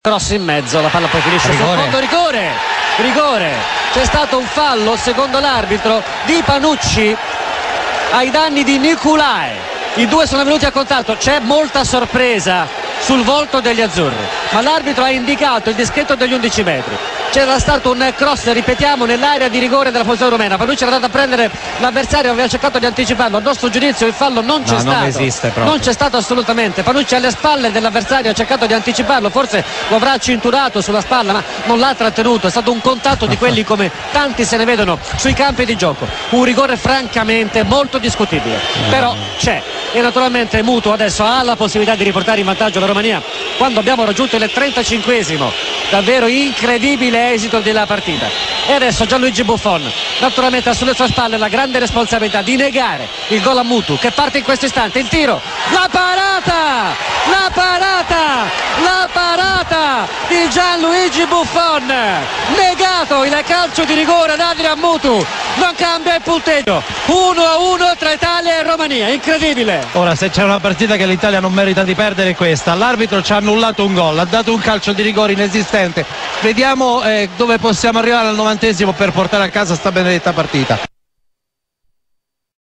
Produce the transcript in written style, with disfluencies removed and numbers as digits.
cross in mezzo, la palla poi finisce sul fondo. Rigore, c'è stato un fallo secondo l'arbitro di Panucci ai danni di Niculae. I due sono venuti a contatto, c'è molta sorpresa sul volto degli azzurri, ma l'arbitro ha indicato il dischetto degli 11 metri. C'era stato un cross, ripetiamo, nell'area di rigore della posizione rumena. Panucci era andato a prendere l'avversario, aveva cercato di anticiparlo. A nostro giudizio il fallo non c'è stato. Non esiste proprio. Non c'è stato assolutamente. Panucci alle spalle dell'avversario ha cercato di anticiparlo, forse lo avrà cinturato sulla spalla, ma non l'ha trattenuto. È stato un contatto di quelli come tanti se ne vedono sui campi di gioco. Un rigore francamente molto discutibile. Però c'è. E naturalmente Mutu adesso ha la possibilità di riportare in vantaggio la Romania quando abbiamo raggiunto il 35esimo. Davvero incredibile esito della partita. E adesso Gianluigi Buffon naturalmente ha sulle sue spalle la grande responsabilità di negare il gol a Mutu, che parte in questo istante. Il tiro, la parata di Gianluigi Buffon, negato il calcio di rigore ad Adrian Mutu. Non cambia il punteggio, 1-1 tra Italia e Romania, incredibile. Ora, se c'è una partita che l'Italia non merita di perdere è questa. L'arbitro ci ha annullato un gol, ha dato un calcio di rigore inesistente. Vediamo dove possiamo arrivare al 90esimo per portare a casa sta benedetta partita.